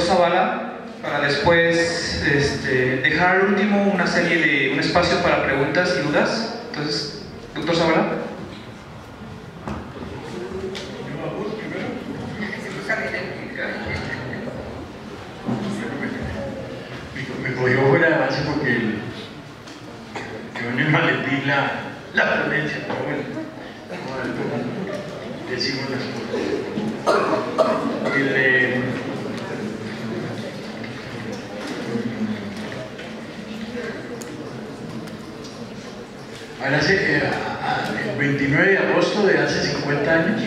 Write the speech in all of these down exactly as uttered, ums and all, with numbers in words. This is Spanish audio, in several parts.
Zavala, para después este, dejar al último una serie de, un espacio para preguntas y dudas. Entonces, doctor Zavala. Me cogió fuera de base porque yo en el maletín la, la ponencia, pero bueno, decimos las cosas. El, eh, ahora hace, eh, el veintinueve de agosto de hace cincuenta años,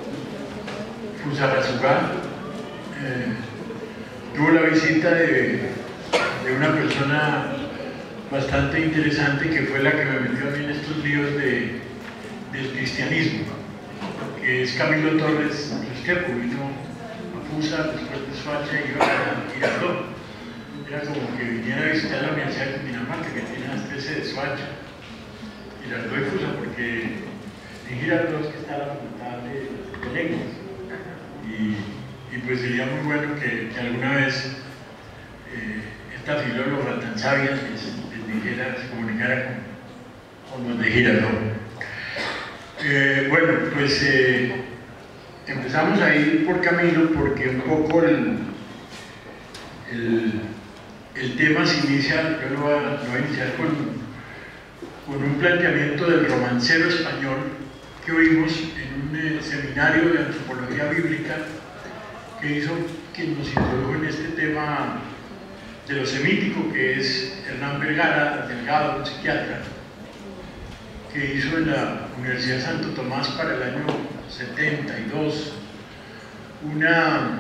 Fusagasugá eh, tuvo la visita de de una persona bastante interesante que fue la que me metió a mí en estos líos de, del cristianismo, que es Camilo Torres Restrepo. Vino a Fusa, después de Soacha y iba a Girardot. Era como que viniera a visitar la Universidad de Cundinamarca, que tiene las trece de Soacha, Girardot y Fusa, porque en Girardot es que está la facultad de, de lenguas. Y, y pues sería muy bueno que, que alguna vez eh, esta filóloga tan sabia que se, dijera, se comunicara con, con los de Girardot. Eh, bueno, pues eh, empezamos a ir por Camilo porque un poco el, el, el tema se inicia, yo lo voy a, lo voy a iniciar con, con un planteamiento del romancero español que oímos en un eh, seminario de antropología bíblica que hizo quien nos introdujo en este tema de lo semítico, que es Hernán Vergara Delgado, un psiquiatra, que hizo en la Universidad de Santo Tomás para el año setenta y dos una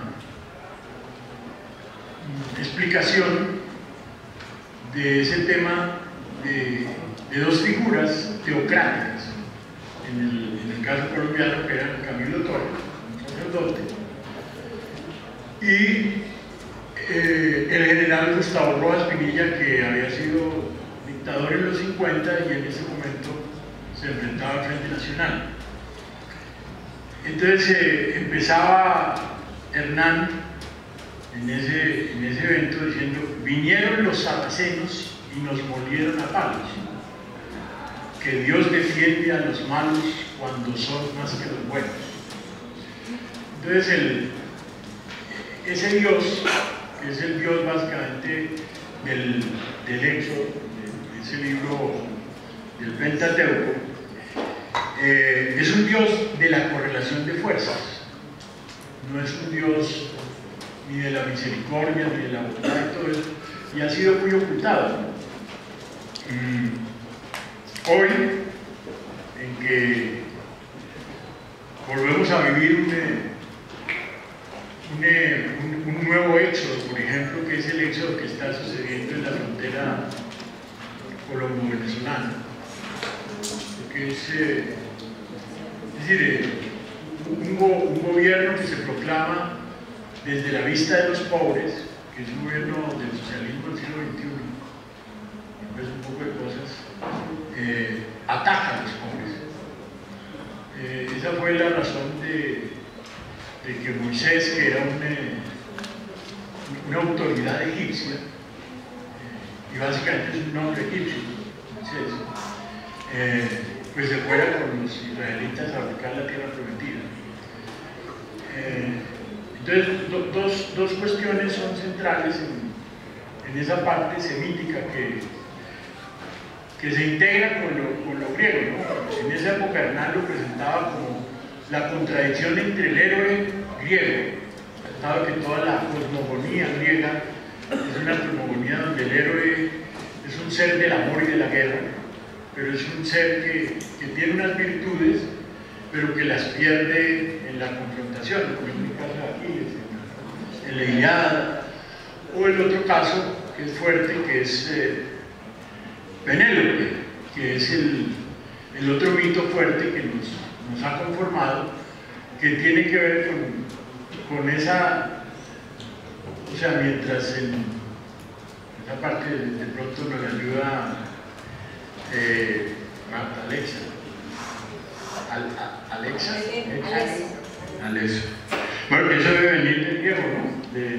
explicación de ese tema de, de dos figuras teocráticas, en el, en el caso colombiano, que eran Camilo Torres, un sacerdote, y Eh, el general Gustavo Rojas Pinilla, que había sido dictador en los cincuenta y en ese momento se enfrentaba al Frente Nacional. Entonces eh, empezaba Hernán en ese, en ese evento diciendo: vinieron los saracenos y nos molieron a palos, que Dios defiende a los malos cuando son más que los buenos. Entonces el, ese Dios, que es el Dios básicamente del, del Éxodo, de ese libro del Pentateuco, eh, es un Dios de la correlación de fuerzas, no es un Dios ni de la misericordia, ni de la bondad y todo eso, y ha sido muy ocultado. Mm, hoy, en que volvemos a vivir un, un, un, un nuevo éxodo, por ejemplo, que es el éxodo que está sucediendo en la frontera colombo-venezolana, que es, eh, es decir, eh, un, un gobierno que se proclama desde la vista de los pobres, que es un gobierno del socialismo del siglo veintiuno, pues un poco de cosas, eh, ataca a los pobres. Eh, esa fue la razón de, de que Moisés, que era un, eh, una autoridad egipcia, eh, y básicamente es un nombre egipcio, Moisés, eh, pues se fuera con los israelitas a buscar la tierra prometida. Eh, entonces, do, dos, dos cuestiones son centrales en, en esa parte semítica que, que se integra con lo, con lo griego, ¿no? En esa época Hernán lo presentaba como la contradicción entre el héroe griego, dado que toda la cosmogonía griega es una cosmogonía donde el héroe es un ser del amor y de la guerra, pero es un ser que, que tiene unas virtudes, pero que las pierde en la confrontación, como en el caso de Aquiles, en la Ilíada, o el otro caso que es fuerte, que es eh, Penélope, que es el, el otro mito fuerte que nos, nos ha conformado, que tiene que ver con, con esa, o sea, mientras en esa parte de, de pronto nos ayuda eh, Marta Alexa, Al, a, Alexa, Alexa, Alexa. Bueno, eso debe venir del griego, ¿no? De, de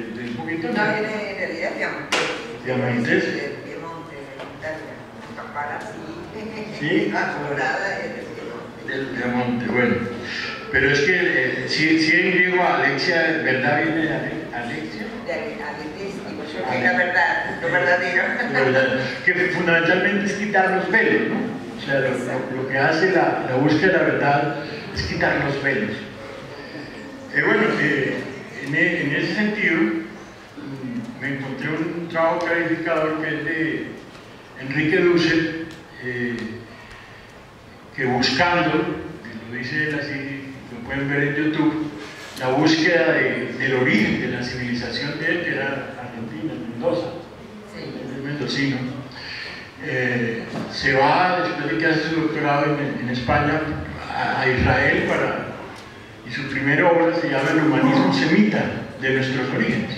poquito? No, en, en realidad diamantes. ¿Diamantes? De Piemonte, de Italia. Campana, sí. Sí. La colorada es de Del Piemonte, bueno. Pero es que eh, si, si en griego Alexia, ¿verdad viene de Ale, Alexia? De aletístico, yo que la verdad, lo verdadero. La verdad, que fundamentalmente es quitar los velos, ¿no? O sea, lo, lo, lo que hace la, la búsqueda de la verdad es quitar los velos. Eh, bueno, eh, en, en ese sentido, me encontré un trabajo clarificador que es de Enrique Dussel, eh, que buscando, lo dice él así, lo pueden ver en YouTube, la búsqueda de, del origen de la civilización de él, que era Argentina, Mendoza, el mendocino, eh, se va, después de que hace su doctorado en, en España, a, a Israel para, y su primera obra se llama El humanismo semita de nuestros orígenes.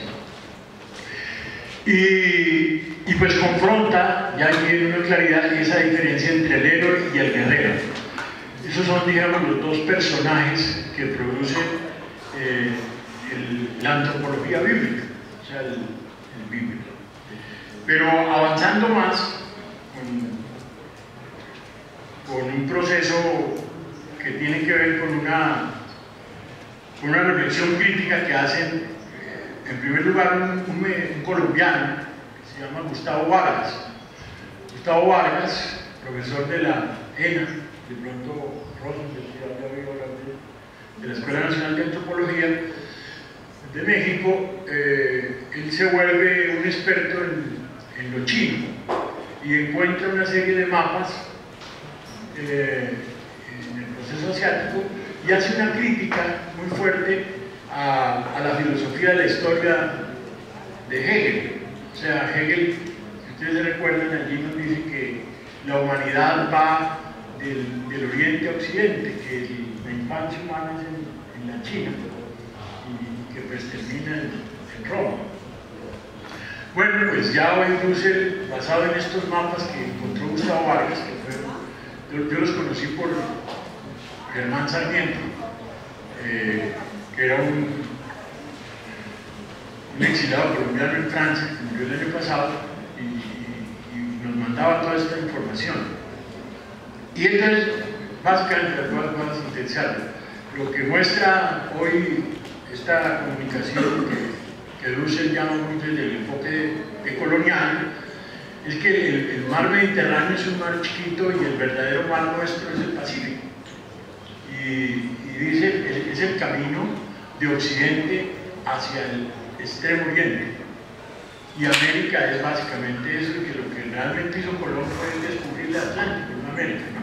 Y, y pues confronta, ya tiene una claridad, esa diferencia entre el héroe y el guerrero. Esos son, digamos, los dos personajes que producen eh, el, la antropología bíblica, o sea, el, el bíblico. Pero avanzando más, con, con un proceso que tiene que ver con una, con una reflexión crítica que hacen, en primer lugar, un, un, un colombiano que se llama Gustavo Vargas. Gustavo Vargas, profesor de la ENA, de pronto de la Escuela Nacional de Antropología de México, eh, él se vuelve un experto en, en lo chino y encuentra una serie de mapas eh, en el proceso asiático y hace una crítica muy fuerte a, a la filosofía de la historia de Hegel. O sea, Hegel, si ustedes se recuerdan, allí nos dice que la humanidad va del, del oriente a occidente, que el, la infancia humana es en, en la China y que pues termina en, en Roma. Bueno, pues ya hoy Dussel, basado en estos mapas que encontró Gustavo Vargas, que fueron, yo, yo los conocí por Germán Sarmiento, eh, que era un, un exilado colombiano en Francia, que murió el año pasado, y, y, y nos mandaba toda esta información. Y entonces, básicamente, las cosas van a sintetizar. Lo que muestra hoy esta comunicación que, que Dussel llama muy desde el enfoque decolonial, es que el, el mar Mediterráneo es un mar chiquito y el verdadero mar nuestro es el Pacífico. Y, y dice, es el camino de Occidente hacia el extremo oriente. Y América es básicamente eso, que lo que realmente hizo Colón fue descubrir el Atlántico en América, ¿no?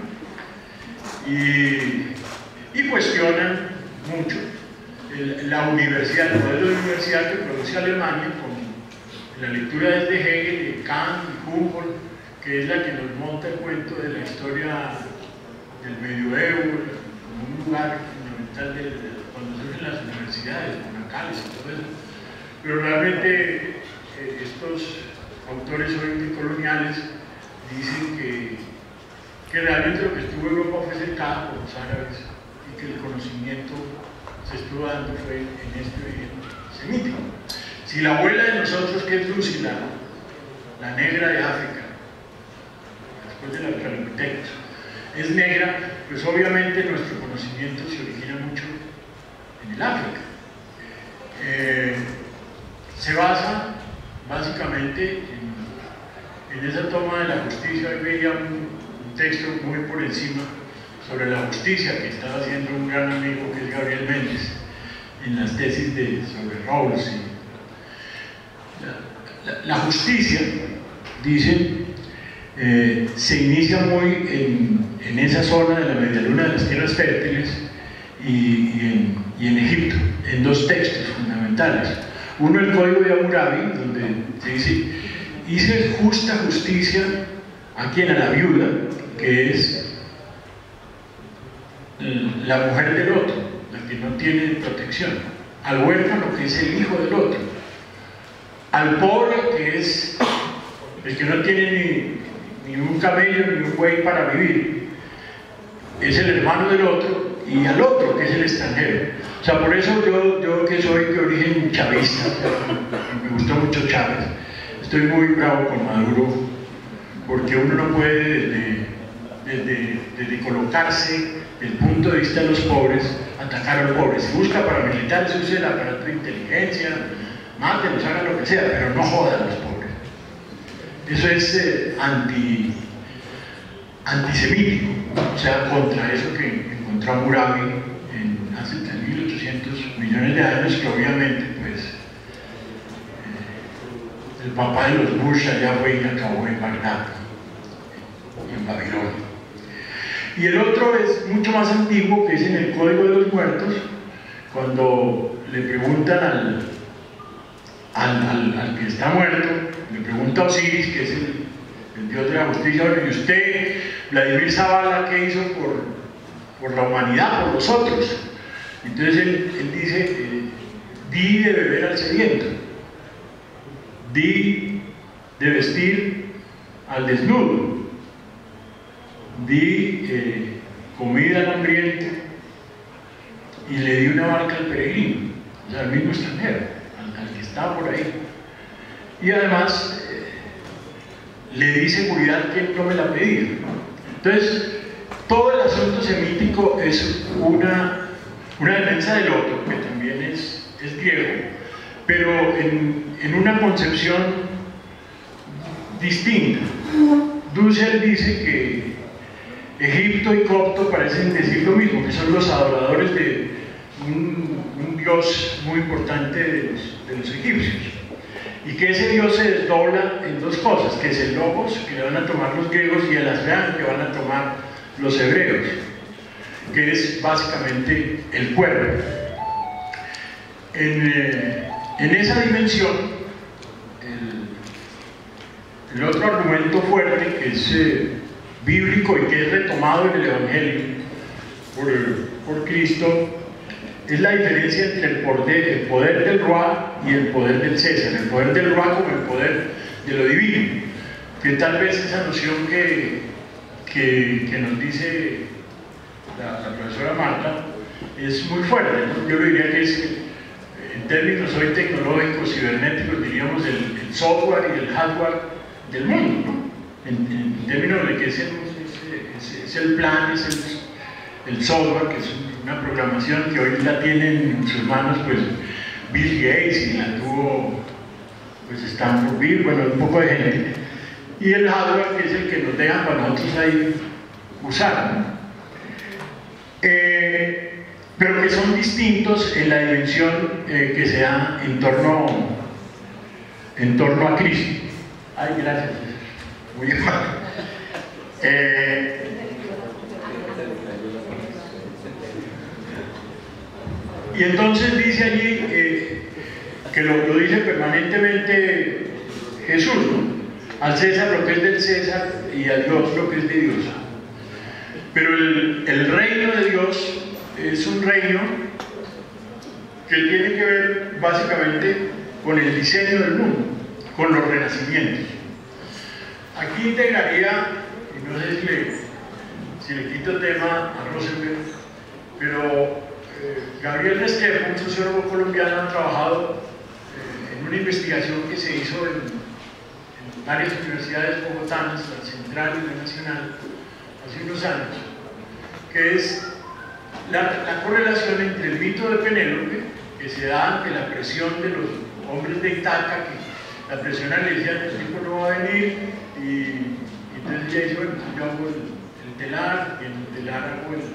Y, y cuestionan mucho el, la universidad, el modelo de universidad que produce Alemania con la lectura desde Hegel, de Kant y Humboldt, que es la que nos monta el cuento de la historia del medioevo como un lugar fundamental de, de, cuando surgen las universidades, monacales y todo eso. Pero realmente eh, estos autores hoy decoloniales dicen que, que realmente lo que estuvo en Europa fue cercado por los árabes y que el conocimiento se estuvo dando fue en este origen semítico. Si la abuela de nosotros, que es Lucila, la negra de África, después del Australopithecus, es negra, pues obviamente nuestro conocimiento se origina mucho en el África. Eh, se basa básicamente en, en esa toma de la justicia. Hoy veía un, un texto muy por encima sobre la justicia que estaba haciendo un gran amigo que es Gabriel Méndez en las tesis de, sobre Rawls. La, la, la justicia, dicen, eh, se inicia muy en, en esa zona de la medialuna de las tierras fértiles y, y, en, y en Egipto, en dos textos fundamentales. Uno, el Código de Hammurabi, donde se dice: hice justa justicia a quien, a la viuda, que es la mujer del otro, la que no tiene protección, al huérfano, que es el hijo del otro, al pobre, que es el que no tiene ni, ni un camello ni un buey para vivir, es el hermano del otro, y al otro, que es el extranjero. O sea, por eso yo, yo que soy de origen chavista, me gustó mucho Chávez. Estoy muy bravo con Maduro porque uno no puede desde, desde, desde colocarse desde el punto de vista de los pobres atacar a los pobres. Si busca paramilitares, use el aparato de inteligencia, mátenlos, hagan lo que sea, pero no jodan a los pobres. Eso es eh, anti, antisemítico, o sea, contra eso que encontró Hammurabi en hace tres mil ochocientos millones de años, que obviamente pues eh, el papá de los Bush allá fue y acabó en Bagdad, en Babilonia. Y el otro es mucho más antiguo, que es en el Código de los Muertos, cuando le preguntan al, al, al, al que está muerto, le pregunta a Osiris, que es el, el dios de la justicia, y usted, Vladimir Zavala, ¿qué hizo por, por la humanidad, por los otros? Entonces él, él dice, eh, di de beber al sediento, di de vestir al desnudo, di eh, comida al hambriento y le di una barca al peregrino, o sea, al mismo extranjero, al, al que estaba por ahí. Y además eh, le di seguridad que él no me la pedía. Entonces, todo el asunto semítico es una, una defensa del otro, que también es, es griego, pero en, en una concepción distinta. Dussel dice que Egipto y Copto parecen decir lo mismo, que son los adoradores de un, un dios muy importante de los, de los egipcios, y que ese dios se desdobla en dos cosas, que es el logos, que le van a tomar los griegos, y el aslan, que van a tomar los hebreos, que es básicamente el cuerpo. En, eh, en esa dimensión, el, el otro argumento fuerte, que es eh, bíblico y que es retomado en el Evangelio por, por Cristo, es la diferencia entre el poder, el poder del Ruach y el poder del César. El poder del Ruach como el poder de lo divino, que tal vez esa noción que, que, que nos dice la, la profesora Marta es muy fuerte, ¿no? Yo le diría que es, en términos hoy tecnológicos, cibernéticos, diríamos el, el software y el hardware del mundo, ¿no? En, en términos de que es el, es, es el plan, es el, el software, que es una programación que hoy la tienen en sus manos pues Bill Gates, y la tuvo pues Stanford Bill, bueno, un poco de gente, y el hardware, que es el que nos dejan para nosotros ahí usar, ¿no? eh, pero que son distintos en la dimensión eh, que se da en torno, en torno a Cristo. Ay, gracias. Muy amable. Eh, y entonces dice allí eh, que lo, lo dice permanentemente Jesús, ¿no? Al César lo que es del César y a Dios lo que es de Dios. Pero el, el reino de Dios es un reino que tiene que ver básicamente con el diseño del mundo, con los renacimientos. Aquí integraría, y no sé si le, si le quito tema a Rosenberg, pero eh, Gabriel Restrepo, un sociólogo colombiano, ha trabajado eh, en una investigación que se hizo en, en varias universidades bogotanas, la Central y la Nacional, hace unos años, que es la, la correlación entre el mito de Penélope, que se da ante la presión de los hombres de Itaca, que la presión le decían, el tipo no va a venir, y, y entonces ella dice, bueno, yo hago el, el telar, y en el telar hago el,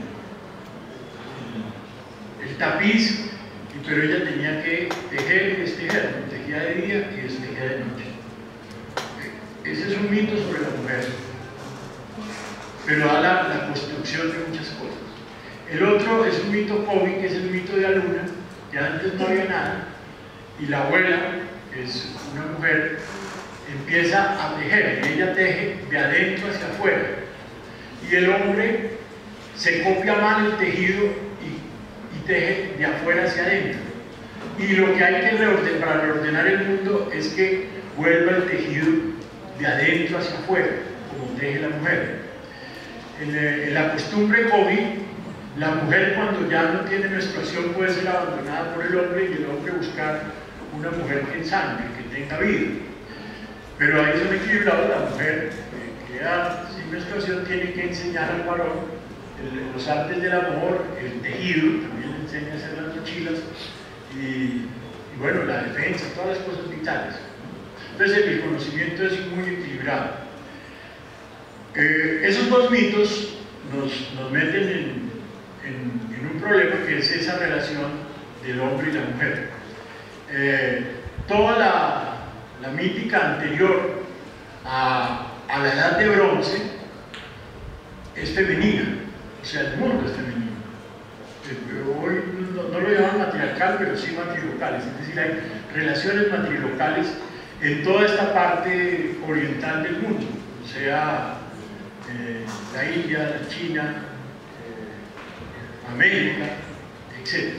el, el tapiz, y, pero ella tenía que tejer y destejer, ¿no? Tejía de día y destejía de noche. Ese es un mito sobre la mujer, pero da la, la construcción de muchas cosas. El otro es un mito cómic, que es el mito de Aluna, que antes no había nada, y la abuela, que es una mujer, empieza a tejer, y ella teje de adentro hacia afuera, y el hombre se copia mal el tejido y, y teje de afuera hacia adentro, y lo que hay que reordenar para reordenar el mundo es que vuelva el tejido de adentro hacia afuera, como teje la mujer. En, en la costumbre Kobi, la mujer, cuando ya no tiene menstruación, puede ser abandonada por el hombre, y el hombre buscar una mujer que ensangre, que tenga vida. Pero ahí son equilibrados, la mujer eh, que queda sin menstruación tiene que enseñar al varón el, los artes del amor, el tejido, también le enseña a hacer las mochilas y, y bueno, la defensa, todas las cosas vitales. Entonces el conocimiento es muy equilibrado. Eh, esos dos mitos nos, nos meten en, en, en un problema que es esa relación del hombre y la mujer. Eh, toda la, la mítica anterior a, a la edad de bronce es femenina, o sea, el mundo es femenino. Eh, hoy no, no lo llaman matriarcal, pero sí matrilocales, es decir, hay relaciones matrilocales en toda esta parte oriental del mundo, o sea, eh, la India, la China, eh, América, etcétera.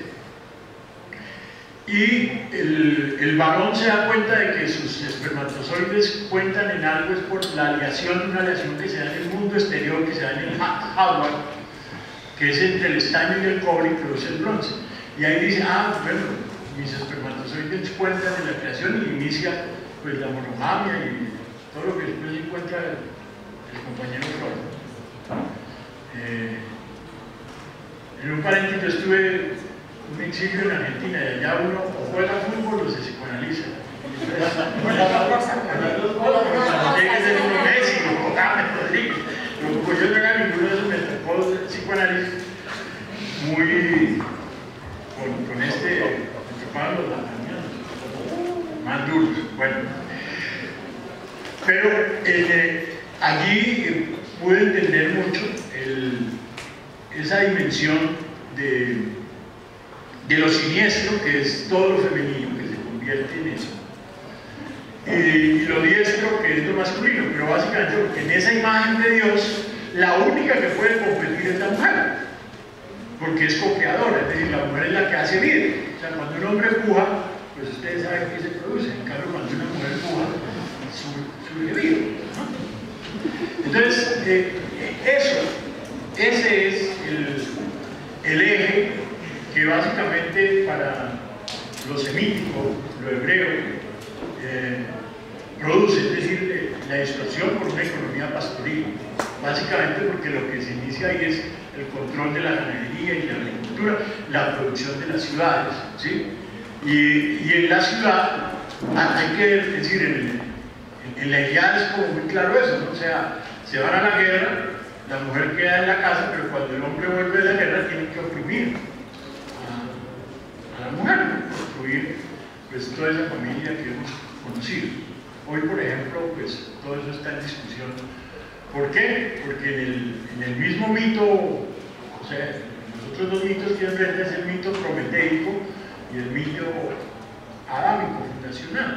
Y el, el varón se da cuenta de que sus espermatozoides cuentan en algo, es por la aleación, una aleación que se da en el mundo exterior, que se da en el hardware, que es entre el estaño y el cobre y produce el bronce. Y ahí dice, ah, bueno, mis espermatozoides cuentan en la creación y inicia pues la monogamia y todo lo que después encuentra el, el compañero Freud. Eh, en un paréntesis, yo estuve un exilio en Argentina y allá uno o juega fútbol o se psicoanaliza. Tiene que ser uno Messi o James Rodríguez. Como yo no era ninguno de esos, me tocó psicoanálisis muy con, con este, me tocaban los lacanianos, más duros. Bueno, pero eh, allí eh, pude entender mucho el, esa dimensión de, de lo siniestro, que es todo lo femenino, que se convierte en eso, y, y lo diestro, que es lo masculino, pero básicamente porque en esa imagen de Dios la única que puede competir es la mujer, porque es co-creadora, es decir, la mujer es la que hace vida. O sea, cuando un hombre empuja, pues ustedes saben qué se produce, en cambio cuando una mujer empuja, surge vida, ¿no? Entonces, eh, eso, ese es el, el eje que básicamente para lo semítico, lo hebreo, eh, produce, es decir, eh, la distorsión por una economía pastoril, básicamente porque lo que se inicia ahí es el control de la ganadería y la agricultura, la producción de las ciudades, ¿sí? Y, y en la ciudad hay que, es decir, en, en la Ilíada es como muy claro eso, ¿no? O sea, se van a la guerra, la mujer queda en la casa, pero cuando el hombre vuelve de la guerra tienen que oprimir a, a la mujer, ¿no? Oprimir pues toda esa familia que hemos conocido. Hoy, por ejemplo, pues todo eso está en discusión. ¿Por qué? Porque en el, en el mismo mito, o sea, los otros dos mitos que enfrenta es el mito prometeico y el mito adámico, fundacional.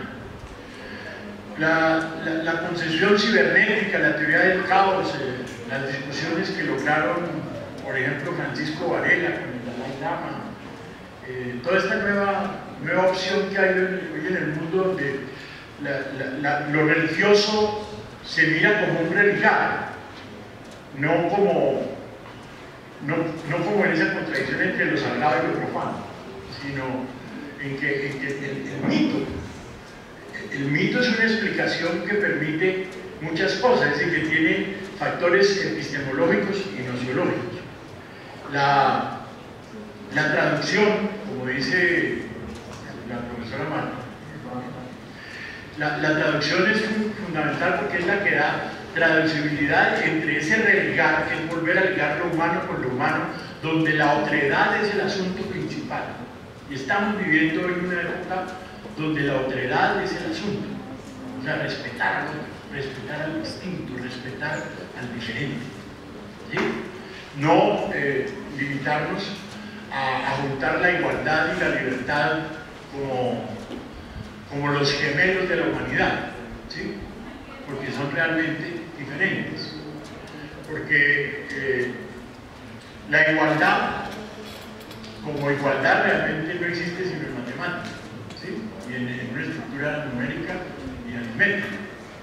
La, la, la concepción cibernética, la teoría del caos, eh, las discusiones que lograron, por ejemplo, Francisco Varela con el Dalai Lama, eh, toda esta nueva, nueva opción que hay hoy en el mundo donde la, la, la, lo religioso se mira como un religare, no como, no, no como en esa contradicción entre lo sagrado y lo profano, sino en que, en que el, el mito, el mito es una explicación que permite muchas cosas, es decir, que tiene factores epistemológicos y nociológicos. La, la traducción, como dice la profesora Marta, La, la traducción es fundamental porque es la que da traducibilidad entre ese religar, que es volver a ligar lo humano con lo humano, donde la otredad es el asunto principal. Y estamos viviendo hoy una época donde la otredad es el asunto. O sea, respetar al otro, respetar al distinto, respetar al diferente. ¿Sí? No eh, limitarnos a, a juntar la igualdad y la libertad como como los gemelos de la humanidad, ¿sí? Porque son realmente diferentes. Porque eh, la igualdad, como igualdad, realmente no existe sino en matemáticas, ¿sí? Y en, en una estructura numérica y aritmética.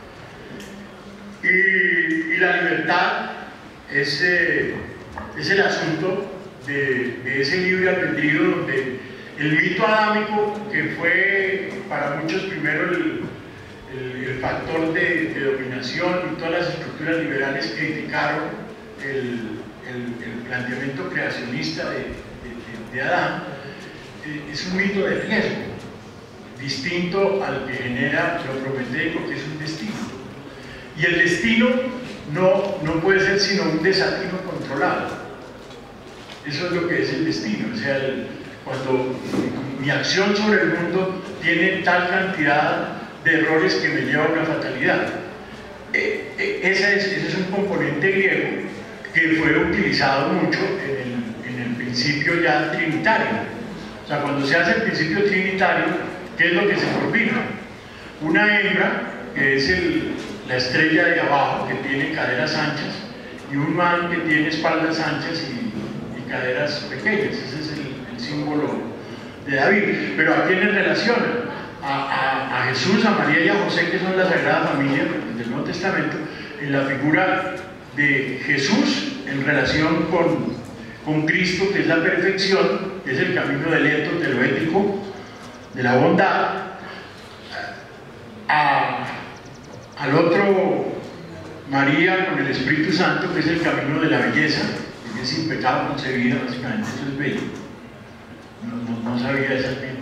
Y, y la libertad es, eh, es el asunto de, de ese libre albedrío donde el mito adámico, que fue para muchos primero el, el, el factor de, de dominación, y todas las estructuras liberales criticaron el, el, el planteamiento creacionista de, de, de Adán, eh, es un mito de riesgo, distinto al que genera lo prometeico, que es un destino. Y el destino no, no puede ser sino un desatino controlado. Eso es lo que es el destino. O sea, el, cuando mi acción sobre el mundo tiene tal cantidad de errores que me lleva a una fatalidad. Eh, eh, ese, es, ese es un componente griego que fue utilizado mucho en el, en el principio ya trinitario. O sea, cuando se hace el principio trinitario, ¿qué es lo que se combina? Una hembra, que es el, la estrella de abajo, que tiene caderas anchas, y un man que tiene espaldas anchas y, y caderas pequeñas. Ese es el, el símbolo de David. Pero ¿a quiénes relaciona? A, a, a Jesús, a María y a José, que son la Sagrada Familia del Nuevo Testamento, en la figura de Jesús en relación con, con Cristo, que es la perfección, que es el camino del etos, de lo ético, de la bondad, a, al otro María con el Espíritu Santo, que es el camino de la belleza, que es sin pecado concebida, básicamente. Eso es bello. No, no, no sabía esa gente,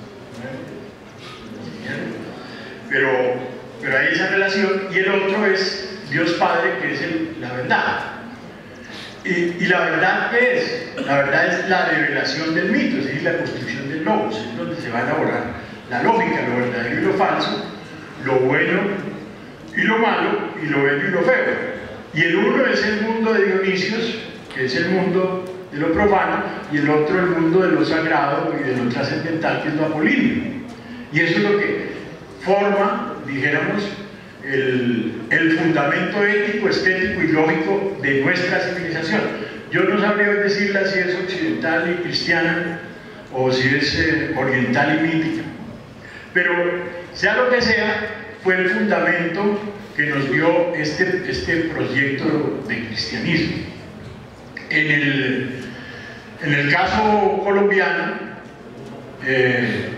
pero, pero hay esa relación. Y el otro es Dios Padre, que es el, la verdad. Y, y la verdad, ¿qué es? La verdad es la revelación del mito, es decir, la construcción del logos, es donde se va a elaborar la lógica, lo verdadero y lo falso, lo bueno y lo malo, y lo bello y lo feo. Y el uno es el mundo de Dionisios, que es el mundo de lo profano, y el otro el mundo de lo sagrado y de lo trascendental, que es lo apolíneo. Y eso es lo que forma, dijéramos, el, el fundamento ético, estético y lógico de nuestra civilización. Yo no sabría decirla si es occidental y cristiana o si es eh, oriental y mítica, pero sea lo que sea, fue el fundamento que nos dio este, este proyecto de cristianismo. En el, en el caso colombiano, eh,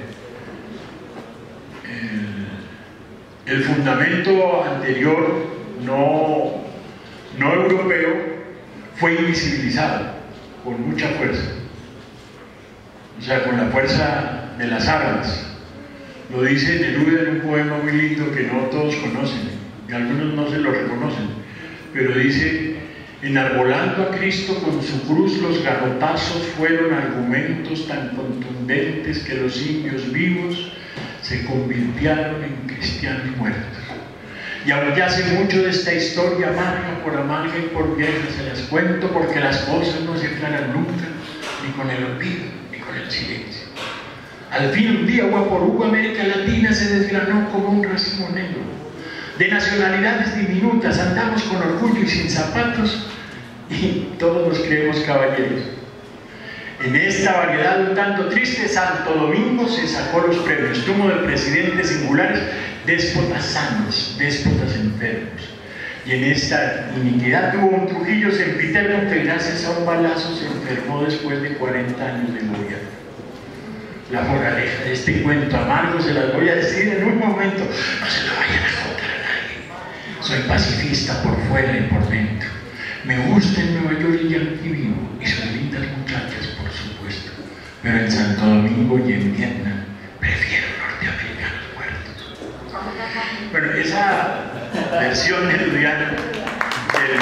el, el fundamento anterior no, no europeo fue invisibilizado con mucha fuerza, o sea, con la fuerza de las armas. Lo dice Neruda en un poema muy lindo que no todos conocen, y algunos no se lo reconocen, pero dice: enarbolando a Cristo con su cruz, los garrotazos fueron argumentos tan contundentes que los indios vivos se convirtieron en cristianos muertos. Y aunque hace mucho de esta historia amarga, por amarga y por vieja, se las cuento porque las cosas no se aclaran nunca, ni con el olvido, ni con el silencio. Al fin un día, Guaporú, América Latina se desgranó como un racimo negro. De nacionalidades diminutas, andamos con orgullo y sin zapatos, y todos nos creemos caballeros. En esta variedad un tanto triste, Santo Domingo se sacó los premios. Tuvo de presidentes singulares, déspotas sanos, déspotas enfermos. Y en esta iniquidad tuvo un Trujillo sempiterno que gracias a un balazo se enfermó después de cuarenta años de gobierno. La moraleja de este cuento amargo se las voy a decir en un momento, no se lo vayan a contar a nadie. Soy pacifista por fuera y por dentro. Me gusta en Nueva York y aquí vivo, y son lindas muchachas, por supuesto, pero en Santo Domingo y en Vietnam prefiero norteamericanos muertos. Bueno, esa versión nerudiana del,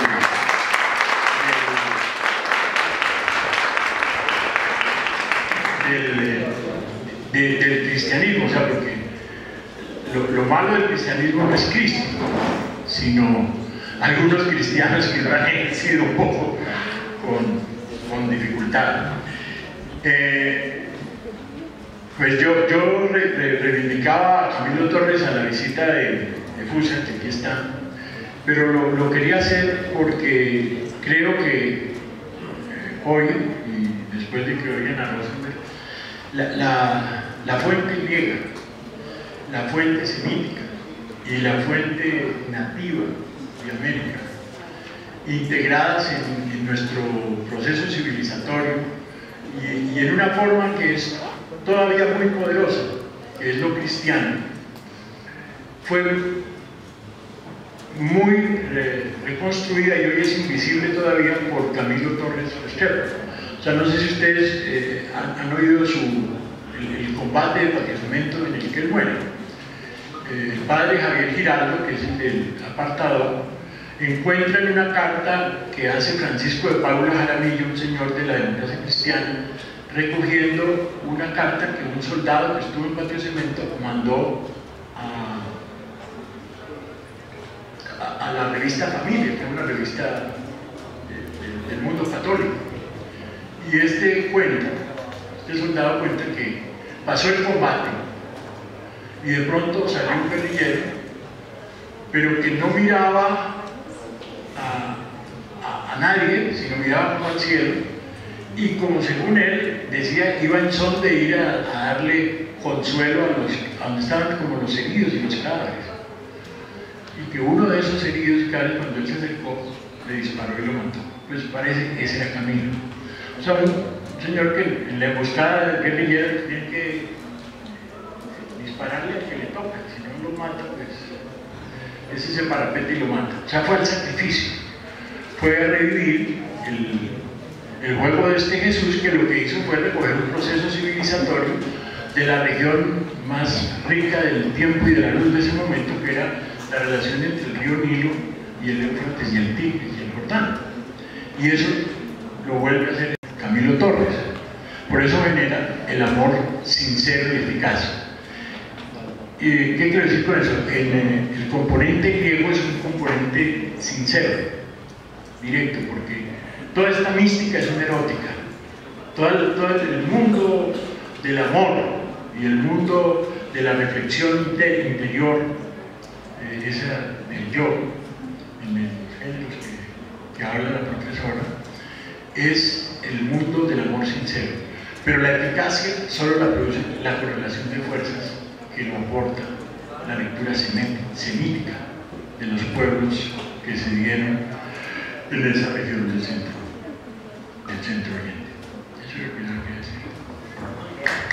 del, del, de, del cristianismo, o sea, porque lo, lo malo del cristianismo no es Cristo, sino algunos cristianos que lo han ejercido un poco con, con dificultad. Eh, pues yo, yo re, re, reivindicaba a Camilo Torres a la visita de, de Fusa, que aquí está, pero lo, lo quería hacer porque creo que eh, hoy, y después de que oigan a Rosenberg, la, la, la fuente griega, la fuente semítica y la fuente nativa de América, integradas en, en nuestro proceso civilizatorio y, y en una forma que es todavía muy poderosa, que es lo cristiano, fue muy re reconstruida y hoy es invisible todavía por Camilo Torres Restrepo. O sea, no sé si ustedes eh, han, han oído su, el, el combate de patriarcamiento en el que él muere. Eh, el padre Javier Giraldo, que es el del apartado, encuentra en una carta que hace Francisco de Paula Jaramillo, un señor de la democracia cristiana, recogiendo una carta que un soldado que estuvo en Patio Cemento mandó a, a, a la revista Familia, que es una revista de, de, del mundo católico. Y este cuenta, este soldado cuenta que pasó el combate y de pronto salió un guerrillero, pero que no miraba a, a, a nadie, sino miraba como al cielo, y como según él decía, iba en son de ir a, a darle consuelo a los a donde estaban como los heridos y los cadáveres. Y que uno de esos heridos y cadáveres, cuando él se acercó, le disparó y lo mató. Pues parece que ese era Camilo. O sea, un señor que en la emboscada del guerrillero tiene que dispararle al que le toca, si no lo mata, pues ese se parapeta y lo mata. O sea, fue el sacrificio, fue revivir el, el juego de este Jesús, que lo que hizo fue recoger un proceso civilizatorio de la región más rica del tiempo y de la luz de ese momento, que era la relación entre el río Nilo y el Éufrates y el Tigris y el Jordán. Y eso lo vuelve a hacer Camilo Torres. Por eso genera el amor sincero y eficaz. ¿Y qué quiero decir con eso? El, el componente griego es un componente sincero, directo, porque toda esta mística es una erótica. Todo el, todo el mundo del amor y el mundo de la reflexión interior, eh, esa del yo, en el género que, que habla la profesora, es el mundo del amor sincero. Pero la eficacia solo la produce la correlación de fuerzas que lo aporta la lectura semítica de los pueblos que se dieron en esa región del centro, del centro oriente. Eso es lo que yo quería decir.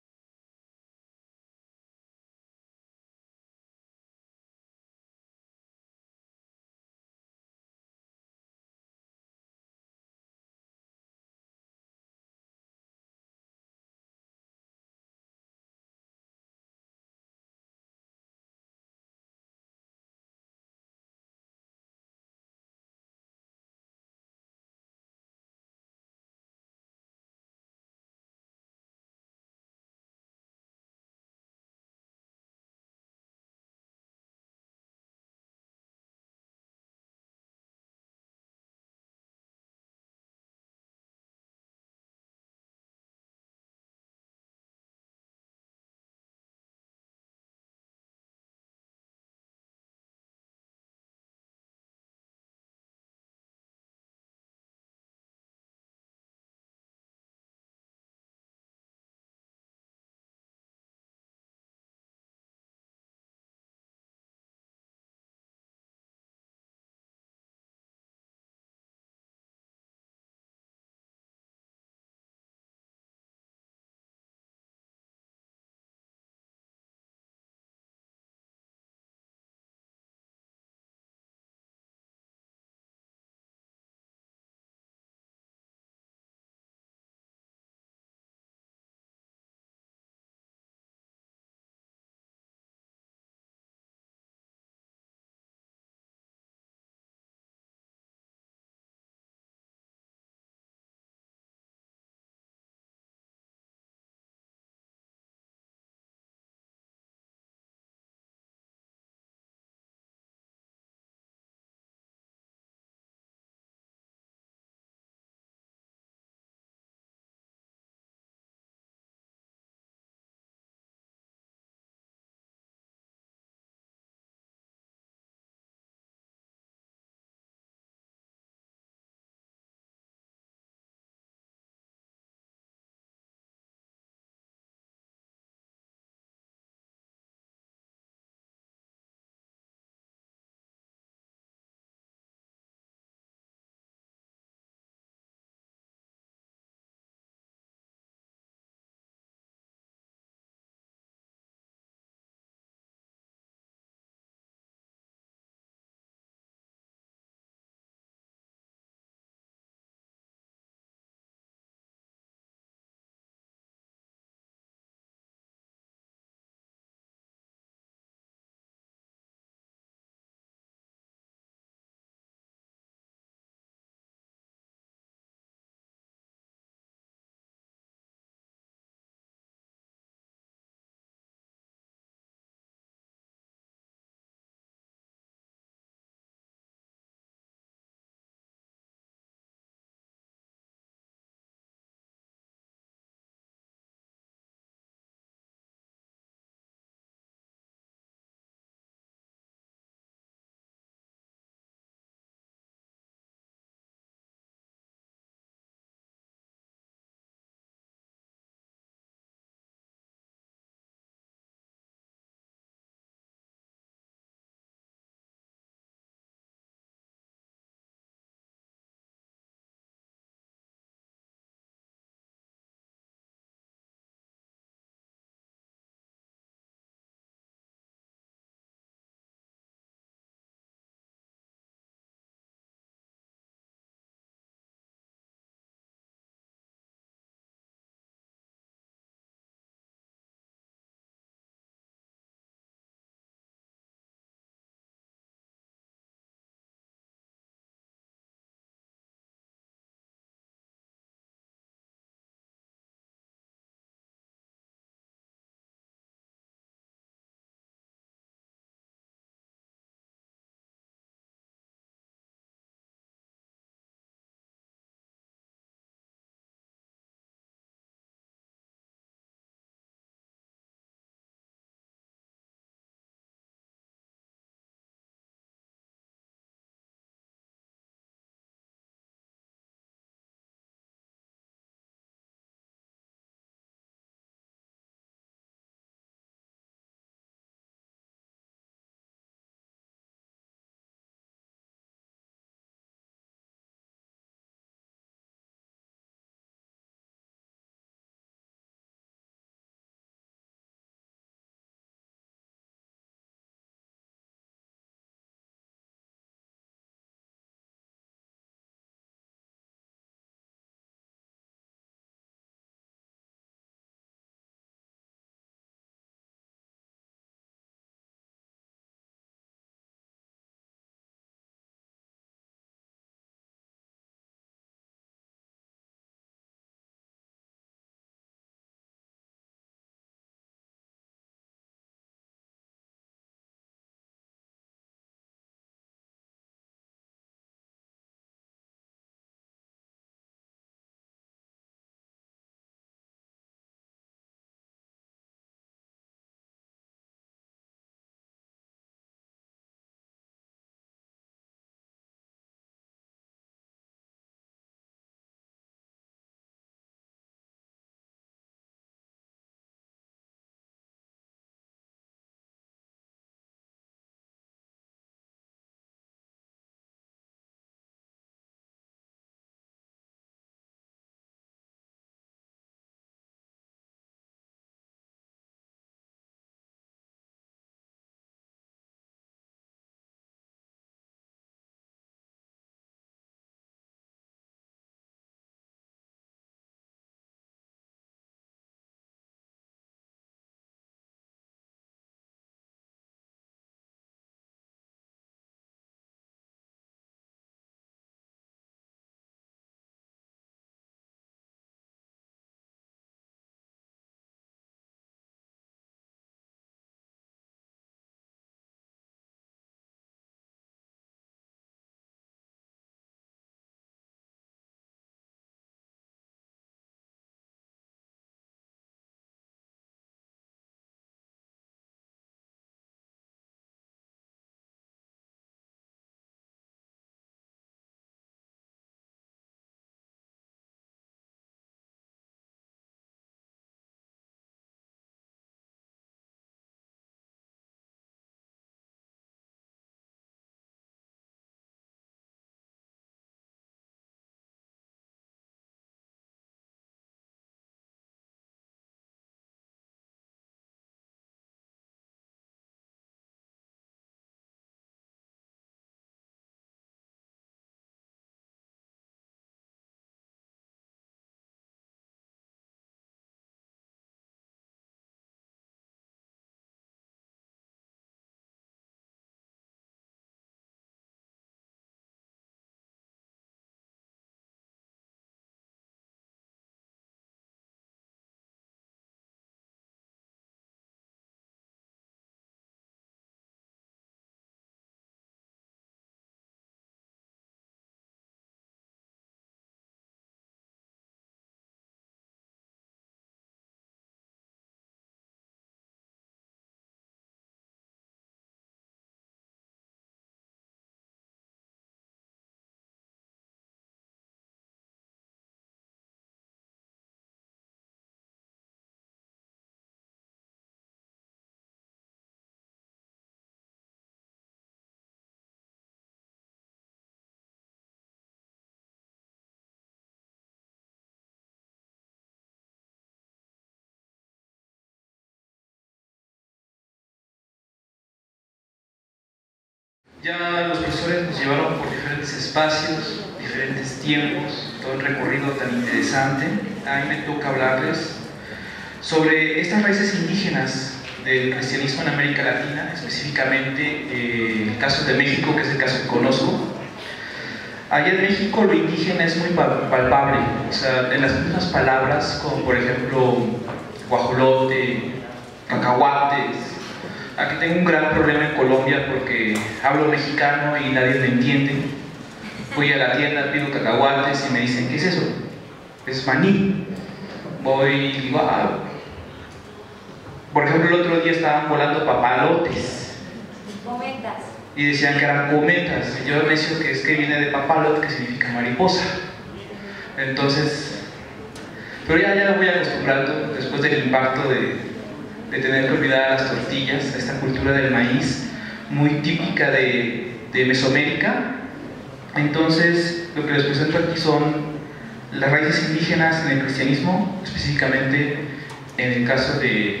Ya los profesores nos llevaron por diferentes espacios, diferentes tiempos, todo el recorrido tan interesante. A mí me toca hablarles sobre estas raíces indígenas del cristianismo en América Latina, específicamente eh, el caso de México, que es el caso que conozco. Allá en México lo indígena es muy palpable, o sea, en las mismas palabras, como por ejemplo guajolote, cacahuates. Aquí tengo un gran problema en Colombia porque hablo mexicano y nadie me entiende. Voy a la tienda, pido cacahuates y me dicen, ¿qué es eso? Es maní. Voy y digo, ah. Por ejemplo, el otro día estaban volando papalotes. Cometas. Y decían que eran cometas. Y yo me decía que es que viene de papalote, que significa mariposa. Entonces, pero ya, ya me voy acostumbrando después del impacto de, de tener que olvidar las tortillas, esta cultura del maíz muy típica de, de Mesoamérica. Entonces, lo que les presento aquí son las raíces indígenas en el cristianismo, específicamente en el caso de,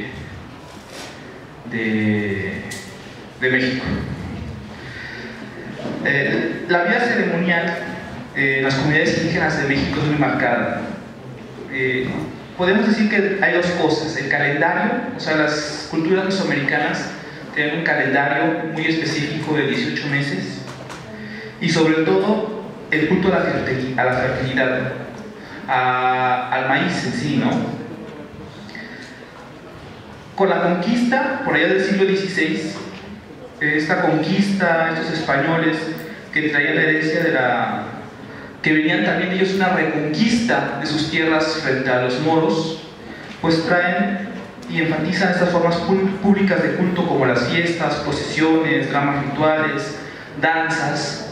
de, de México. Eh, la vida ceremonial eh, en las comunidades indígenas de México es muy marcada. Eh, podemos decir que hay dos cosas: el calendario, o sea, las culturas mesoamericanas tienen un calendario muy específico de dieciocho meses, y sobre todo el culto a la fertilidad, a la fertilidad a, al maíz en sí, ¿no? Con la conquista, por allá del siglo dieciséis, esta conquista, estos españoles que traían la herencia de la... que venían también ellos una reconquista de sus tierras frente a los moros, pues traen y enfatizan estas formas públicas de culto como las fiestas, procesiones, dramas rituales, danzas,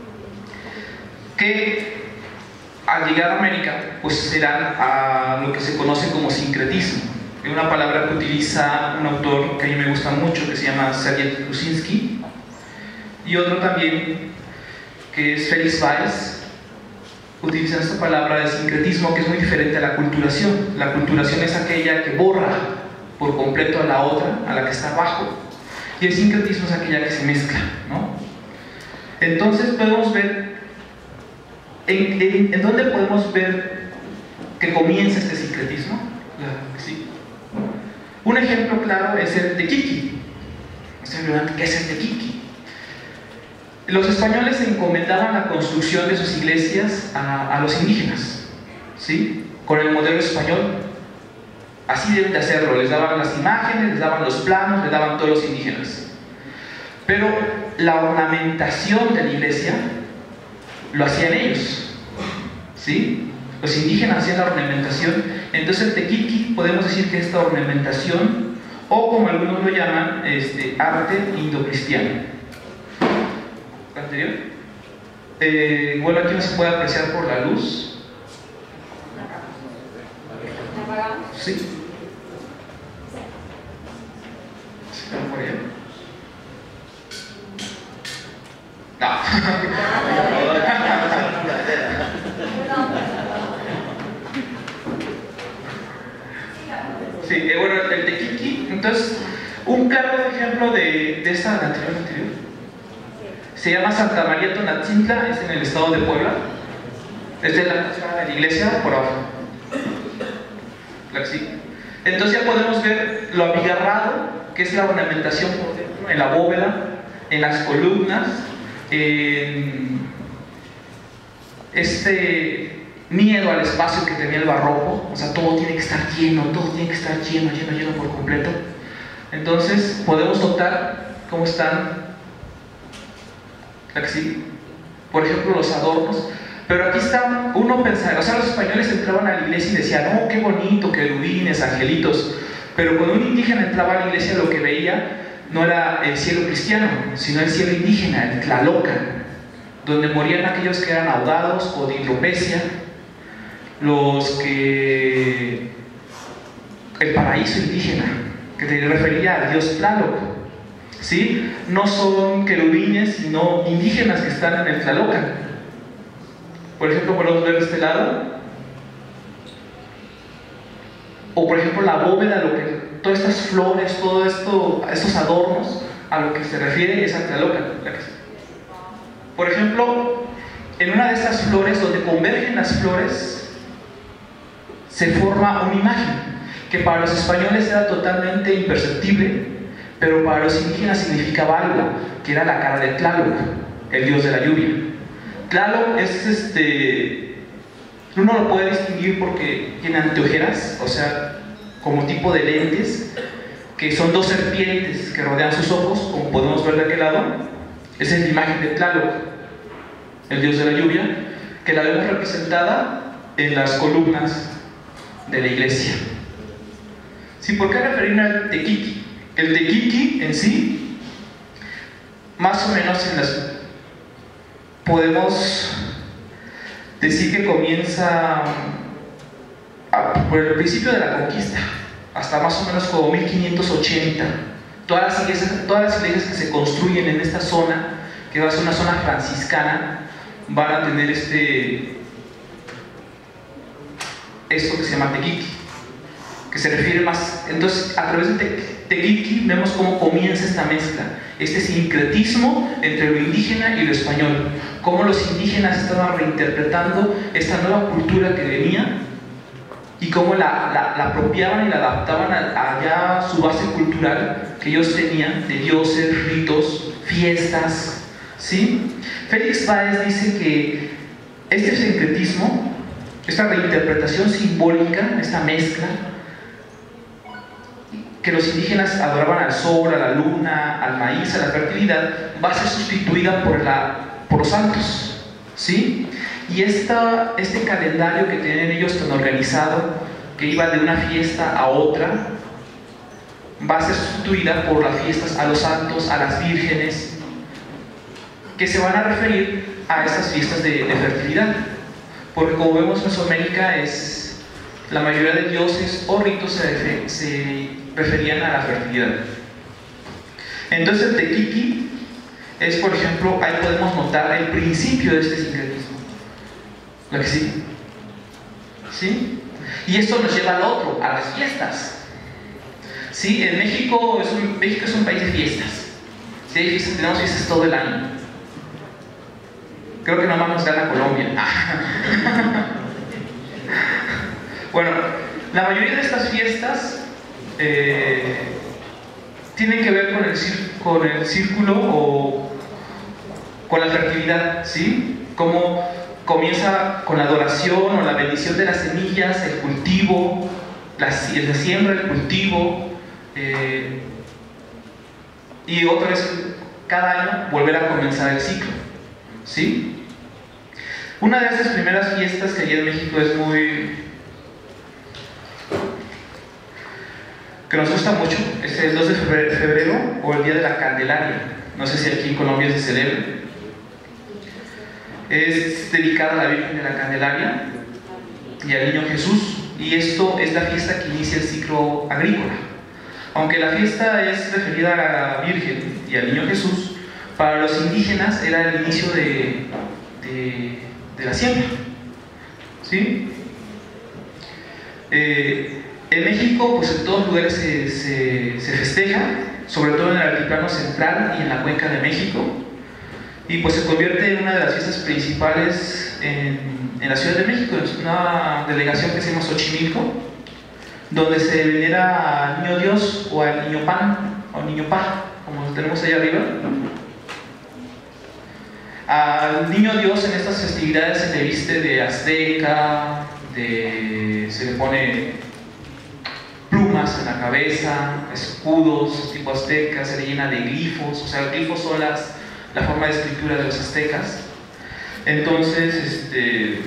que al llegar a América pues eran a lo que se conoce como sincretismo. Es una palabra que utiliza un autor que a mí me gusta mucho, que se llama Sergei Lusinski, y otro también que es Félix Valls. Utilizan esta palabra de sincretismo, que es muy diferente a la culturación. La culturación es aquella que borra por completo a la otra, a la que está abajo, y el sincretismo es aquella que se mezcla, ¿no? Entonces podemos ver en, en, en dónde podemos ver que comienza este sincretismo. Sí. Un ejemplo claro es el tequiqui. ¿Qué es el tequiqui? Los españoles encomendaban la construcción de sus iglesias a, a los indígenas, ¿sí? Con el modelo español. Así deben de hacerlo. Les daban las imágenes, les daban los planos, les daban todos los indígenas. Pero la ornamentación de la iglesia lo hacían ellos, ¿sí? Los indígenas hacían la ornamentación. Entonces el tequiqui podemos decir que esta ornamentación, o como algunos lo llaman, este, arte indocristiano. ¿Anterior? Eh, bueno, aquí no se puede apreciar por la luz. ¿La apagamos? Sí. ¿Se quedó por allá? Sí, eh, bueno, el tequiqui. Entonces, un claro ejemplo de, de esa anterior, anterior se llama Santa María Tonatzintla, es en el estado de Puebla. Esta es la fachada de la iglesia por abajo. Entonces ya podemos ver lo abigarrado que es la ornamentación por dentro, en la bóveda, en las columnas, en este miedo al espacio que tenía el barroco. O sea, todo tiene que estar lleno, todo tiene que estar lleno, lleno, lleno por completo. Entonces podemos notar cómo están, ¿sí? Por ejemplo, los adornos. Pero aquí está, uno pensaba, o sea, los españoles entraban a la iglesia y decían, oh, qué bonito, querubines, angelitos. Pero cuando un indígena entraba a la iglesia, lo que veía no era el cielo cristiano, sino el cielo indígena, el Tlalocan, donde morían aquellos que eran ahogados o de hidropesia, los que... el paraíso indígena, que te refería al dios Tlaloc, ¿sí? No son querubines, sino indígenas que están en el Tlalocan. Por ejemplo, podemos ver este lado, o por ejemplo la bóveda, lo que, todas estas flores, todo esto, estos adornos, a lo que se refiere es a Tlalocan. Por ejemplo, en una de estas flores, donde convergen las flores, se forma una imagen que para los españoles era totalmente imperceptible, pero para los indígenas significaba algo, que era la cara de Tlaloc, el dios de la lluvia. Tlaloc es este... uno lo puede distinguir porque tiene anteojeras, o sea, como tipo de lentes, que son dos serpientes que rodean sus ojos, como podemos ver de aquel lado. Esa es la imagen de Tlaloc, el dios de la lluvia, que la vemos representada en las columnas de la iglesia. ¿Sí? ¿Por qué referirme al tequiqui? El tequiqui en sí, más o menos en las, podemos decir que comienza a, por el principio de la conquista, hasta más o menos como mil quinientos ochenta. Todas las iglesias, todas las iglesias que se construyen en esta zona, que va a ser una zona franciscana, van a tener este esto que se llama tequiqui, que se refiere más. Entonces, a través de tequiqui vemos cómo comienza esta mezcla, este sincretismo entre lo indígena y lo español, cómo los indígenas estaban reinterpretando esta nueva cultura que venía y cómo la, la, la apropiaban y la adaptaban a, allá a su base cultural que ellos tenían, de dioses, ritos, fiestas, ¿sí? Félix Báez dice que este sincretismo, esta reinterpretación simbólica, esta mezcla, que los indígenas adoraban al sol, a la luna, al maíz, a la fertilidad, va a ser sustituida por, la, por los santos, ¿sí? Y esta, este calendario que tienen ellos tan organizado, que iba de una fiesta a otra, va a ser sustituida por las fiestas a los santos, a las vírgenes, que se van a referir a estas fiestas de, de fertilidad. Porque como vemos, Mesoamérica es, la mayoría de dioses o ritos se, se referían a la fertilidad. Entonces el tequiqui es, por ejemplo, ahí podemos notar el principio de este sincretismo. ¿Lo que sí? ¿Sí? Y esto nos lleva al otro, a las fiestas. ¿Sí? En México es un, México es un país de fiestas. ¿Sí? Hay fiestas, tenemos fiestas todo el año. Creo que nomás nos gana Colombia. Bueno, la mayoría de estas fiestas eh, tienen que ver con el, con el círculo o con la fertilidad, ¿sí? Cómo comienza con la adoración o la bendición de las semillas, el cultivo, la, la siembra, el cultivo, eh, y otra vez cada año volver a comenzar el ciclo, ¿sí? Una de esas primeras fiestas que allí en México es muy... que nos gusta mucho, es el dos de febrero o el Día de la Candelaria. No sé si aquí en Colombia se celebra. Es dedicada a la Virgen de la Candelaria y al Niño Jesús, y esto es la fiesta que inicia el ciclo agrícola. Aunque la fiesta es referida a la Virgen y al Niño Jesús, para los indígenas era el inicio de, de, de la siembra, ¿sí? Eh, en México, pues en todos lugares se, se, se festeja, sobre todo en el altiplano central y en la cuenca de México, y pues se convierte en una de las fiestas principales en, en la Ciudad de México. Es una delegación que se llama Xochimilco, donde se venera al Niño Dios o al Niño Pan o Niño Pa, como lo tenemos ahí arriba. Al Niño Dios en estas festividades se le viste de azteca, de, se le pone plumas en la cabeza, escudos tipo azteca, se le llena de glifos, o sea, glifos son las, la forma de escritura de los aztecas. Entonces, este,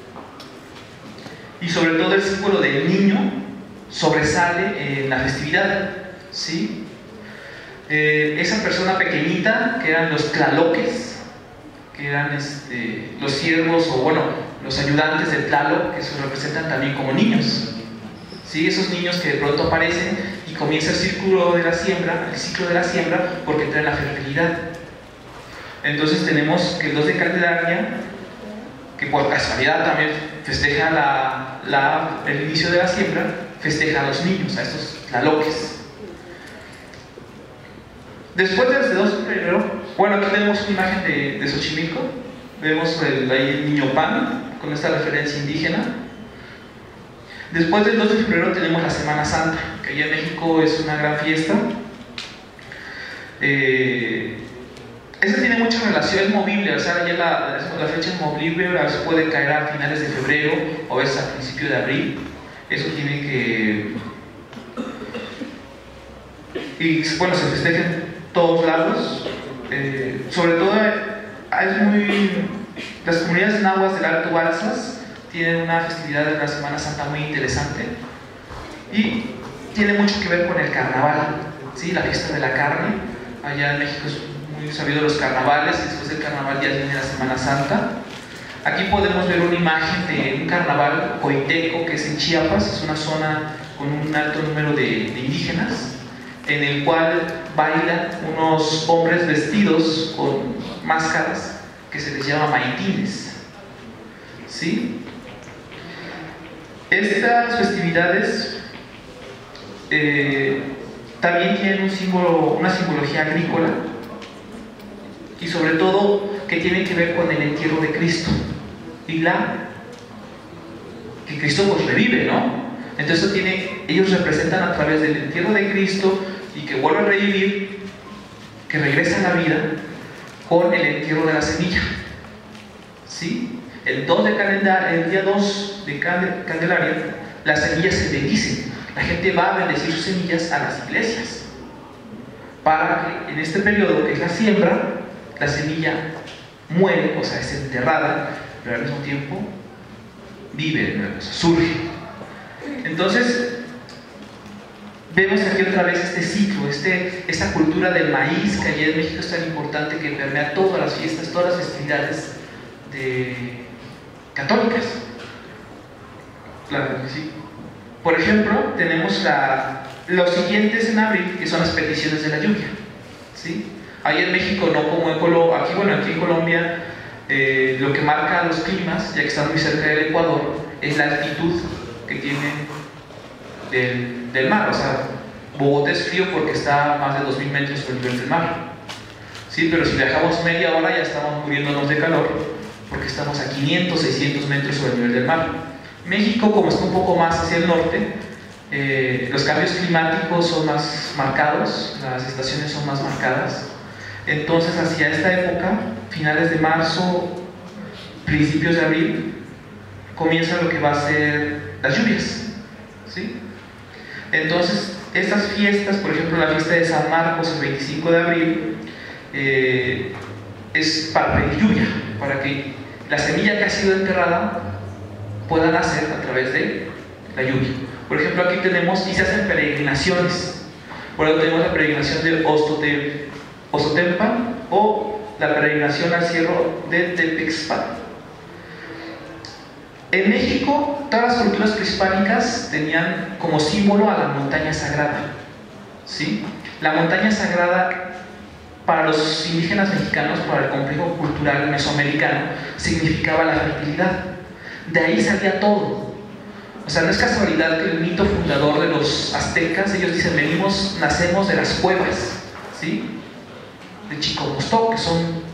y sobre todo el símbolo del niño sobresale en la festividad, ¿sí? Eh, esa persona pequeñita, que eran los tlaloques, que eran este, los siervos o bueno, los ayudantes de Tlaloc, que se representan también como niños, ¿sí? Esos niños que de pronto aparecen y comienza el círculo de la siembra, el ciclo de la siembra, porque traen la fertilidad. Entonces tenemos que el dos de Candelaria, que por casualidad también festeja la, la, el inicio de la siembra, festeja a los niños, a estos tlaloques. Después del dos de febrero Bueno, aquí tenemos una imagen de, de Xochimilco. Vemos el, ahí el niño Pan, con esta referencia indígena. Después del dos de febrero tenemos la Semana Santa, que allá en México es una gran fiesta. Eh, esa tiene mucha relación, es movible, o sea, ya la, la fecha es movible, a veces puede caer a finales de febrero o a veces a principios de abril. Eso tiene que... Y bueno, se festeja en todos lados. Eh, sobre todo, es muy... Las comunidades nahuas del Alto Balsas tienen una festividad de la Semana Santa muy interesante y tiene mucho que ver con el carnaval, ¿sí? La fiesta de la carne. Allá en México es muy sabido los carnavales y después del carnaval ya viene la Semana Santa. Aquí podemos ver una imagen de un carnaval coiteco que es en Chiapas, es una zona con un alto número de, de indígenas, en el cual bailan unos hombres vestidos con máscaras que se les llama maitines, ¿sí? Estas festividades eh, también tienen un símbolo, una simbología agrícola y sobre todo que tiene que ver con el entierro de Cristo y la que Cristo pues revive, ¿no? Entonces eso tiene, ellos representan a través del entierro de Cristo y que vuelve a revivir, que regresa a la vida con el entierro de la semilla, ¿sí? El dos de Candelaria, el día dos de Candelaria, las semillas se bendicen. La gente va a bendecir sus semillas a las iglesias para que en este periodo que es la siembra, la semilla muere, o sea, es enterrada, pero al mismo tiempo vive de nuevo, o sea, surge. Entonces, vemos aquí otra vez este ciclo, este, esta cultura del maíz que allá en México es tan importante, que permea todas las fiestas, todas las festividades de católicas. Claro que sí. Por ejemplo, tenemos la, los siguientes en abril, que son las peticiones de la lluvia, ¿sí? Ahí en México, no como en Colombia, aquí, bueno, aquí en Colombia, eh, lo que marca los climas, ya que están muy cerca del Ecuador, es la altitud que tienen del, del mar. O sea, Bogotá es frío porque está a más de dos mil metros sobre el nivel del mar, ¿sí? Pero si viajamos media hora ya estamos muriéndonos de calor porque estamos a quinientos, seiscientos metros sobre el nivel del mar. México, como está un poco más hacia el norte, eh, los cambios climáticos son más marcados, las estaciones son más marcadas. Entonces, hacia esta época, finales de marzo, principios de abril, comienza lo que va a ser las lluvias, ¿sí? Entonces, estas fiestas, por ejemplo, la fiesta de San Marcos el veinticinco de abril, eh, es para pedir lluvia, para que la semilla que ha sido enterrada pueda nacer a través de la lluvia. Por ejemplo, aquí tenemos, y se hacen peregrinaciones. Por ejemplo, tenemos la peregrinación de Ostote, Ostotempan o la peregrinación al Cerro de Tepexpan. En México, todas las culturas prehispánicas tenían como símbolo a la montaña sagrada, ¿sí? La montaña sagrada para los indígenas mexicanos, para el complejo cultural mesoamericano, significaba la fertilidad. De ahí salía todo. O sea, no es casualidad que el mito fundador de los aztecas, ellos dicen, venimos, nacemos de las cuevas, ¿sí? De Chicomostoc, que son...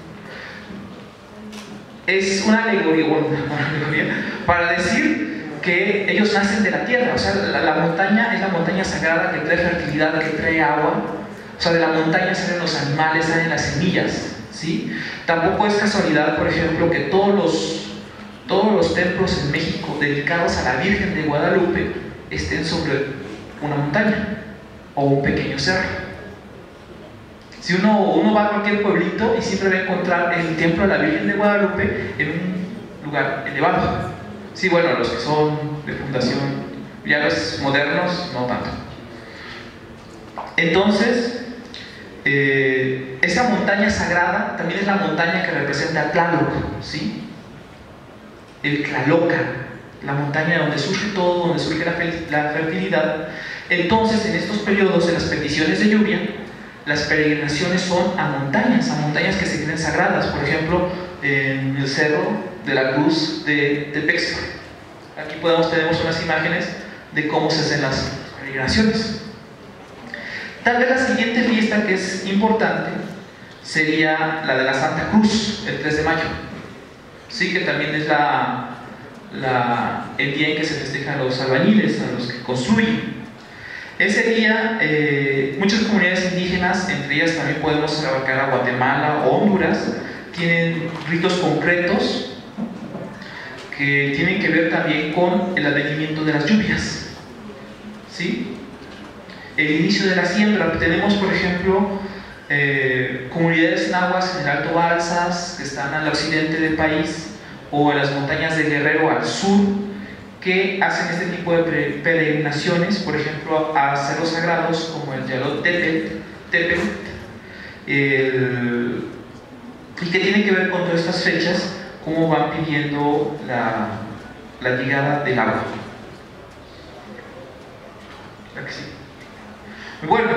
Es una alegoría, bueno, una alegoría para decir que ellos nacen de la tierra. O sea, la, la montaña es la montaña sagrada que trae fertilidad, que trae agua. O sea, de la montaña salen los animales, salen las semillas, ¿sí? Tampoco es casualidad, por ejemplo, que todos los todos los templos en México dedicados a la Virgen de Guadalupe estén sobre una montaña o un pequeño cerro. Si uno, uno va a cualquier pueblito y siempre va a encontrar el templo de la Virgen de Guadalupe en un lugar elevado. Sí, bueno, los que son de fundación, ya los modernos, no tanto. Entonces, eh, esa montaña sagrada también es la montaña que representa a Tlaloc, ¿sí? El Tlaloca, la montaña donde surge todo, donde surge la, la fertilidad. Entonces, en estos periodos, en las peticiones de lluvia, las peregrinaciones son a montañas, a montañas que se creen sagradas. Por ejemplo, en el Cerro de la Cruz de Tepexpan. Aquí podemos, tenemos unas imágenes de cómo se hacen las peregrinaciones. Tal vez la siguiente fiesta que es importante sería la de la Santa Cruz, el tres de mayo. Sí, que también es la, la, el día en que se festejan a los albañiles, a los que construyen. Ese día, eh, muchas comunidades indígenas, entre ellas también podemos abarcar a Guatemala o Honduras, tienen ritos concretos que tienen que ver también con el advenimiento de las lluvias, ¿sí? El inicio de la siembra. Tenemos, por ejemplo, eh, comunidades nahuas en el Alto Balsas, que están al occidente del país, o en las montañas de Guerrero al sur, que hacen este tipo de peregrinaciones, por ejemplo, a cerros sagrados como el Yalotepetl, Tepetl, el, y que tienen que ver con todas estas fechas, cómo van pidiendo la, la llegada del agua. Sí. Bueno,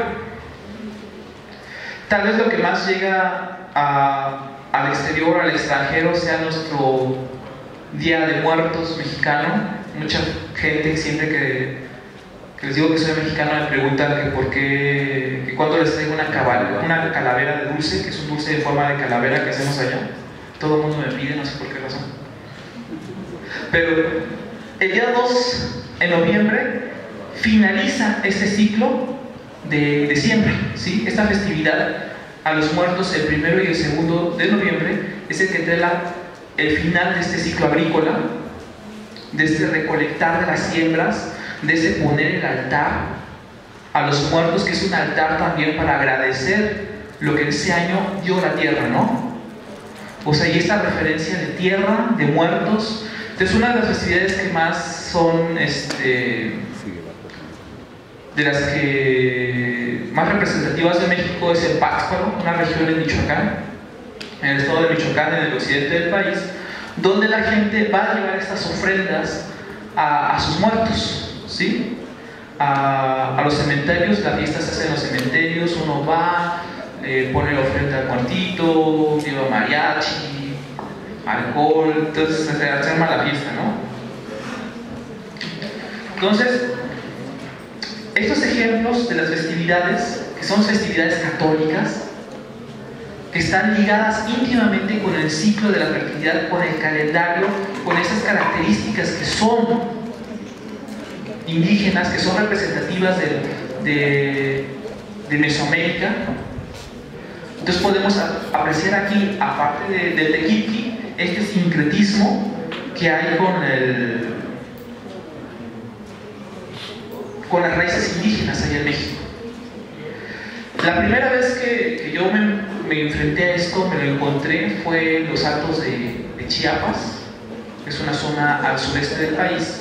tal vez lo que más llega a, al exterior, al extranjero, sea nuestro Día de Muertos mexicano. Mucha gente siempre que, que les digo que soy mexicano me preguntan que por qué, que cuando les traigo una, cabal, una calavera de dulce, que es un dulce de forma de calavera que hacemos allá. Todo el mundo me pide, no sé por qué razón. Pero el día dos de noviembre finaliza este ciclo de, de siembra, ¿sí? Esta festividad a los muertos, el primero y el segundo de noviembre, es el que trae la, el final de este ciclo agrícola, de este recolectar de las siembras, de este poner el altar a los muertos, que es un altar también para agradecer lo que ese año dio la tierra, ¿no? O sea, y esta referencia de tierra, de muertos. Entonces, una de las festividades que más son, este, de las que más representativas de México es el Pátzcuaro, una región en Michoacán, en el estado de Michoacán, en el occidente del país, donde la gente va a llevar estas ofrendas a, a sus muertos, ¿sí? A, a los cementerios. La fiesta se hace en los cementerios, uno va, eh, pone la ofrenda al cuartito, lleva mariachi, alcohol, entonces se arma la fiesta, ¿no? Entonces, estos ejemplos de las festividades, que son festividades católicas, que están ligadas íntimamente con el ciclo de la fertilidad, con el calendario, con esas características que son indígenas, que son representativas de, de, de Mesoamérica. Entonces podemos apreciar aquí, aparte de, del tequitqui, este sincretismo que hay con, el, con las raíces indígenas allá en México. La primera vez que, que yo me, me enfrenté a esto, me lo encontré, fue en los Altos de, de Chiapas, que es una zona al sureste del país,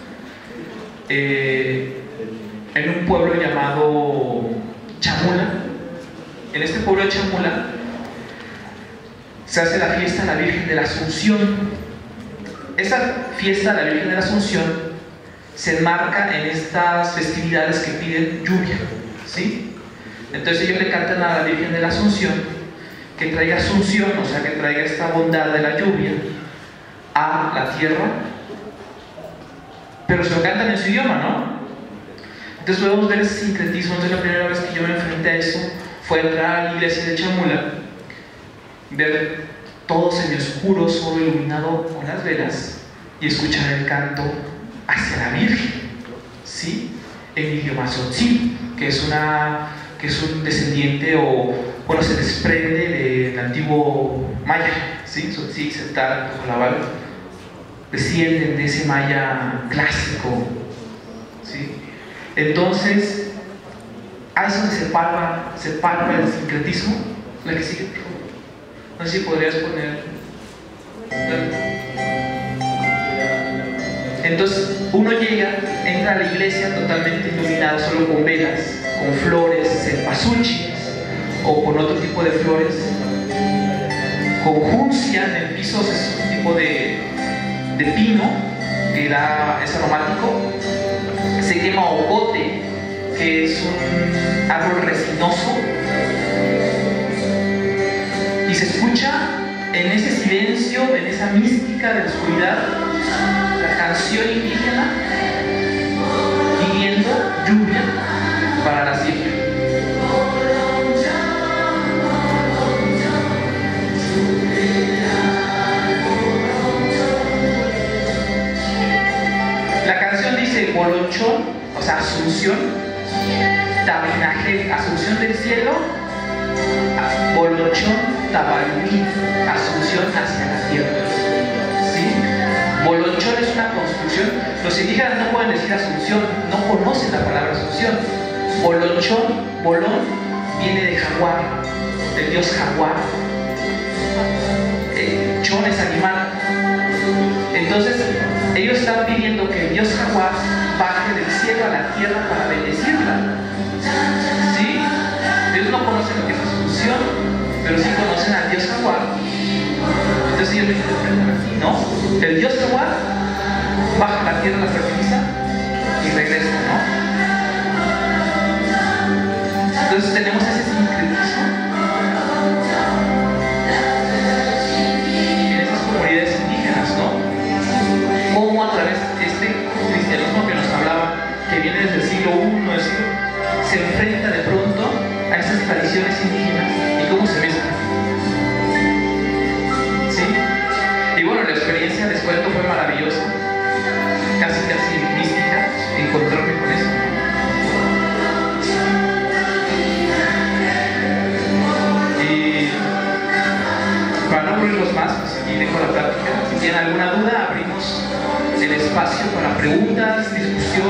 eh, en un pueblo llamado Chamula. En este pueblo de Chamula se hace la fiesta de la Virgen de la Asunción. Esa fiesta de la Virgen de la Asunción se enmarca en estas festividades que piden lluvia, ¿sí? Entonces ellos le cantan a la Virgen de la Asunción que traiga asunción, o sea, que traiga esta bondad de la lluvia a la tierra, pero se lo cantan en su idioma, ¿no? Entonces podemos ver ese sincretismo. Entonces la primera vez que yo me enfrenté a eso fue entrar a la iglesia de Chamula, ver todo semioscuro, solo iluminado con las velas, y escuchar el canto hacia la Virgen, ¿sí? En idioma tzotzil, que es una que es un descendiente, o bueno, se desprende del antiguo maya, ¿sí? Tzotzil, Tzeltal, Tojolabal, descienden de ese maya clásico, ¿sí? Entonces, ahí es donde se palpa, se palpa el sincretismo. La que sigue, por favor. No sé si podrías poner. Entonces, uno llega, entra a la iglesia totalmente iluminado, solo con velas, con flores, cempasúchiles, o con otro tipo de flores, con juncia en el piso, es un tipo de, de pino que da, es aromático. Se quema ocote, que es un árbol resinoso, y se escucha en ese silencio, en esa mística de la oscuridad, la canción indígena pidiendo lluvia para la siembra. que Bolonchón, o sea, Asunción, Tabinaje, Asunción del cielo, Bolonchón, Tabalmí, Asunción hacia la tierra. ¿Sí? Bolonchón es una construcción. Los indígenas no pueden decir Asunción, no conocen la palabra Asunción. Bolonchón, Bolón, viene de jaguar, del dios jaguar. Eh, chón es animal. Entonces, ellos están pidiendo que el dios jaguar baje del cielo a la tierra para bendecirla. ¿Sí? Ellos no conocen lo que es Asunción, pero sí conocen al dios jaguar. Entonces ellos lo interpretan así, ¿no? El dios jaguar baja a la tierra, la fertiliza y regresa, ¿no? Entonces tenemos ese sincretismo en esas comunidades indígenas, ¿no? Cómo a través de este cristianismo que nos hablaba, que viene desde el siglo primero, del siglo, se enfrenta de pronto a esas tradiciones indígenas y cómo se mezclan. ¿Sí? Y bueno, la experiencia, les cuento, fue maravillosa, casi casi mística, encontrarme con eso. Y para no aburrirlos más, pues aquí dejo la plática. Si tienen alguna duda, abrimos el espacio para preguntas, discusión.